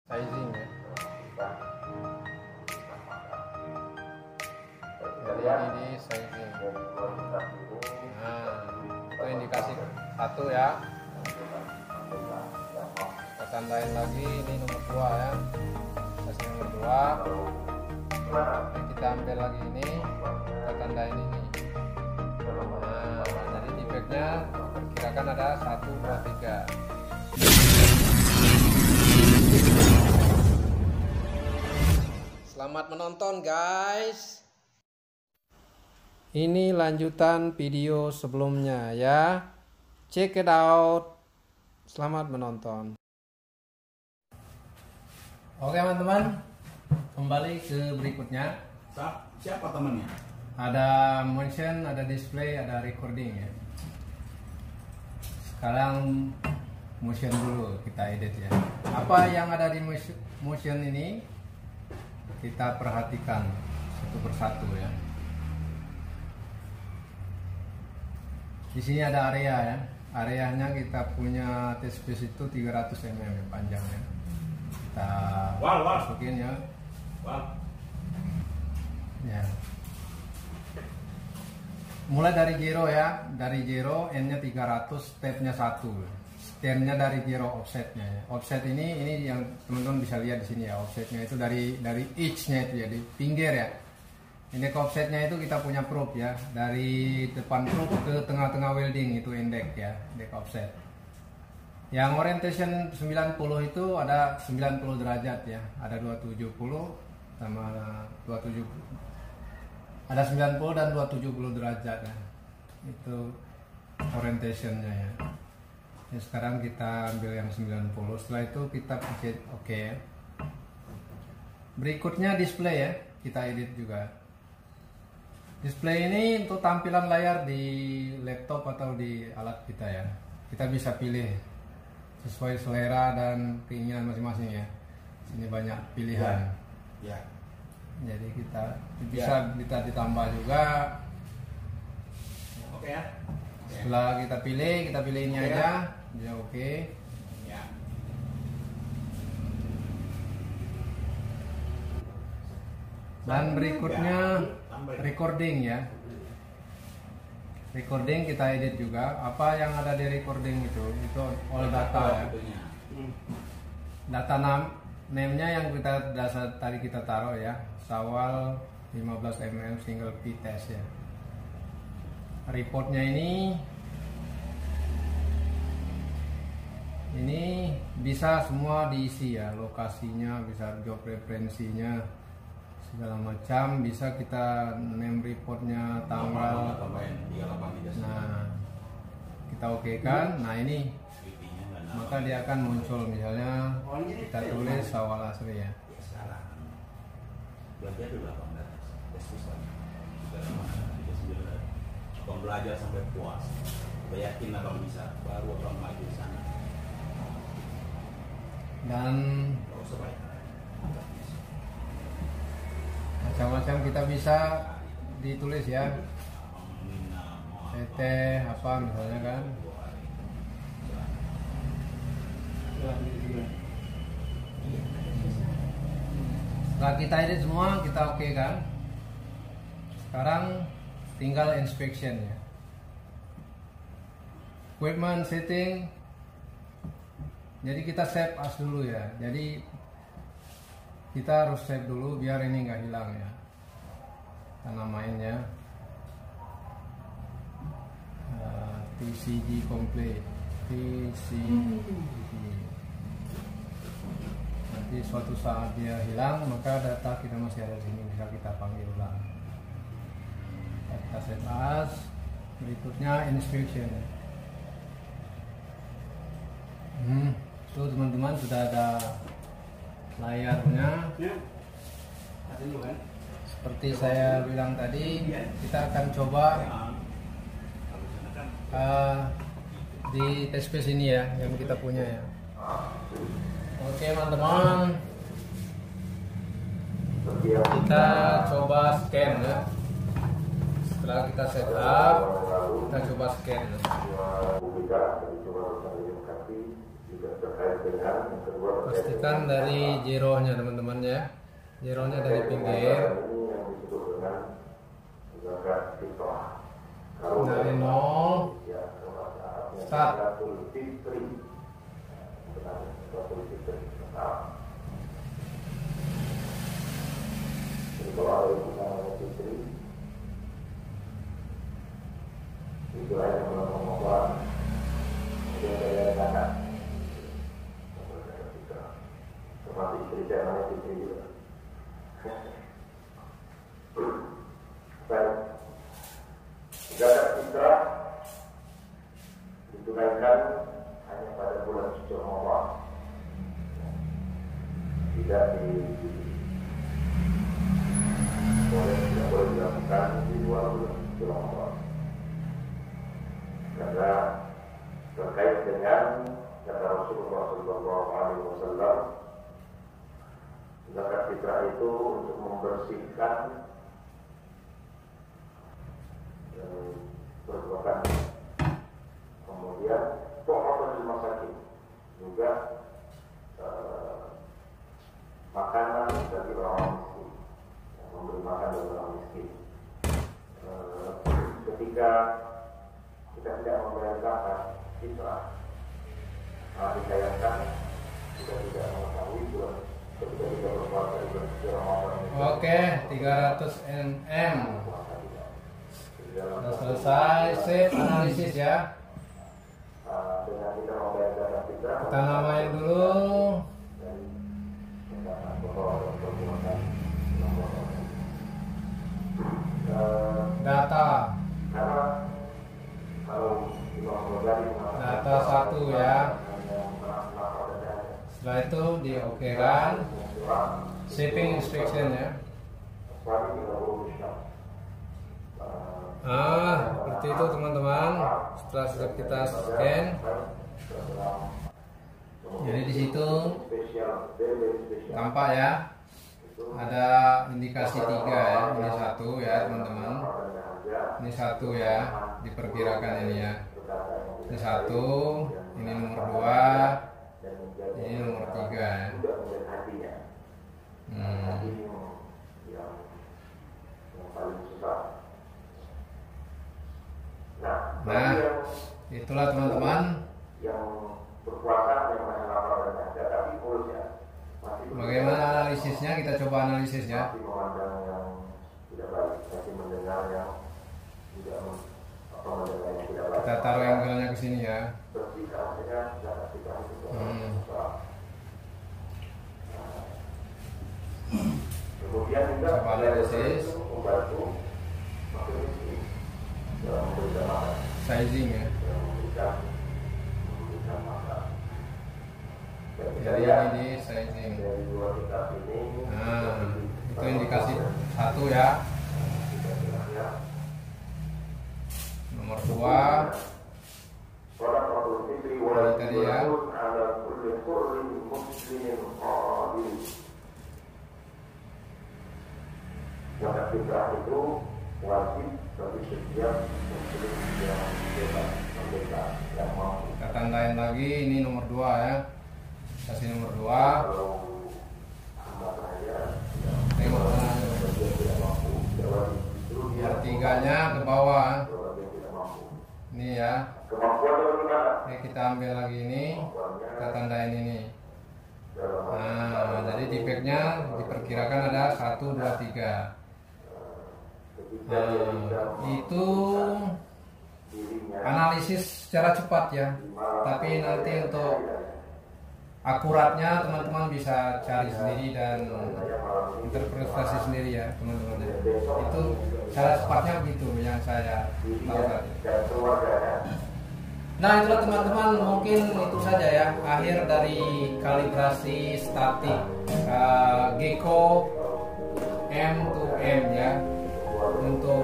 sizing ya. Jadi ini sizing. Nah, itu indikasi satu ya. Kita tandain lagi ini nomor 2 ya. Indikasi nomor 2. Nah, kita ambil lagi ini, kita tandain ini. Nah, jadi defeknya perkirakan ada 1, 2, 3. Selamat menonton guys. Ini lanjutan video sebelumnya ya. Check it out. Selamat menonton. Oke teman-teman, kembali ke berikutnya. Siapa temannya? Ada motion, ada display, ada recording ya. Sekarang motion dulu kita edit ya. Apa yang ada di motion ini kita perhatikan satu persatu ya. Di sini ada area ya. Areanya kita punya test space itu 300 mm panjangnya. Kita masukin ya. Ya. Mulai dari zero ya. Dari zero N-nya 300, stepnya 1. Stepnya dari zero offsetnya ya. Offset ini yang teman-teman bisa lihat di sini ya. Offsetnya itu dari edge-nya itu ya, di pinggir ya. Ini offsetnya itu kita punya probe ya, dari depan probe ke tengah-tengah welding itu indek ya, indek offset. Yang orientation 90 itu ada 90 derajat ya, ada 270 sama 270. Ada 90 dan 270 derajat ya. Itu orientationnya ya. Ya, sekarang kita ambil yang 90. Setelah itu kita pencet oke ya. Berikutnya display ya, kita edit juga. Display ini untuk tampilan layar di laptop atau di alat kita ya. Kita bisa pilih sesuai selera dan keinginan masing-masing ya. Sini banyak pilihan. Ya. Jadi kita bisa ditambah juga. Oke ya. Setelah kita pilih ini aja. Ya oke. Ya. Dan berikutnya recording ya. Recording kita edit juga. Apa yang ada di recording itu all data ya. Data name-nya yang kita tadi kita taruh ya. Sawal 15 mm single P test ya. Reportnya ini bisa semua diisi ya, lokasinya, bisa job referensinya, segala macam, bisa kita name reportnya, tanggal. Nah, kita oke kan. Nah ini maka dia akan muncul, misalnya kita tulis Sawal Asri ya. Abang belajar sampai puas, yakin abang bisa, baru abang maju di sana. Dan macam-macam kita bisa ditulis ya, CT apa misalnya kan. Setelah kita edit semua, kita oke kan. Sekarang tinggal inspection ya. Equipment setting. Jadi kita save as dulu ya. Jadi kita harus save dulu biar ini nggak hilang ya. Kita namain ya TCG complete. TCG. Nanti suatu saat dia hilang, maka data kita masih ada di sini, bisa kita panggil ulang. Kita save as. Berikutnya inspection. Tuh teman-teman, sudah ada layarnya. Seperti saya bilang tadi, kita akan coba di test space ini ya, yang kita punya ya. Oke teman-teman, kita coba scan ya. Setelah kita setup, kita coba scan ya. juga terkait dengan yang kedua pastikan dari zeronya teman-teman ya, zeronya dari pinggir ini yang disebut dengan zakat fitrah. dari 0 ya start. zakatul fitri. Zakatul fitri. Jadi kalau ada yang namanya fitri itu hanya melakukan ada zakat. Termasuk istri saya namanya fitri juga. Baik. Zakat fitrah ditunaikan hanya pada bulan suci Ramadan. Tidak boleh dilakukan di luar bulan suci Ramadan. Karena terkait dengan kata Rasulullah SAW, zakat fitrah itu untuk membersihkan perbuatan, kemudian to'atan lil masakin, juga makanan bagi orang miskin, memberi makan bagi orang miskin. Ketika kita tidak membayar zakat fitrah, disayangkan kita tidak mengetahui bulan ketika kita berpuasa di bulan suci Ramadan. Oke, 300 mm sudah selesai. Save analisis ya. Dengan kita membayar zakat fitrah, Kita namain dulu. Data data 1 ya. Setelah itu di oke kan, shipping inspection ya. Seperti itu teman-teman. Setelah sudah kita scan, jadi di situ tampak ya, ada indikasi 3 ya. Ini 1 ya teman-teman. Ini 1 ya, diperkirakan ini ya. Ini 1, ini nomor 2, ini nomor 3 ya. Nah, itulah teman-teman. Bagaimana analisisnya? Kita coba analisis ya. Kita taruh angle-nya ke sini ya. Coba analisis. Sizing ya. Jadi ini di sizing. Nah, itu indikasi 1 ya. Nomor 2 ini tadi ya. Zakat fitrah itu wajib bagi setiap muslim yang bebas merdeka yang mampu. Kita tandain lagi, ini nomor 2 ya. Kasih nomor 2. Kalau hamba saya Tengok tangannya. tidak mampu, wajib itu Biar 3-nya ke bawah. yang tidak mampu. Ini ya. Kemampuannya bagaimana? Oke, kita ambil lagi ini. Kita tandain ini. Nah, jadi defeknya diperkirakan ada 1, 2, 3. Itu analisis secara cepat ya. Tapi nanti untuk akuratnya teman-teman bisa cari sendiri dan interpretasi sendiri ya teman-teman. Itu cara cepatnya begitu yang saya tahu tadi. Nah, itulah teman-teman, mungkin itu saja ya akhir dari kalibrasi statik Gecko M2M ya. Untuk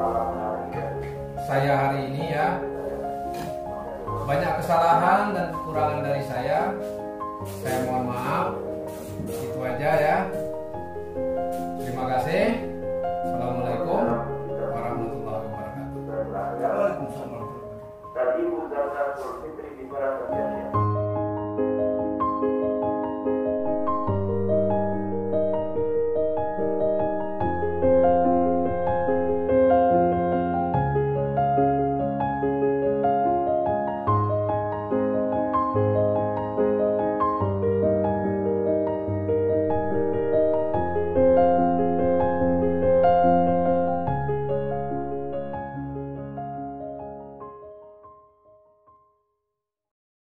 saya hari ini ya, banyak kesalahan dan kekurangan dari saya mohon maaf.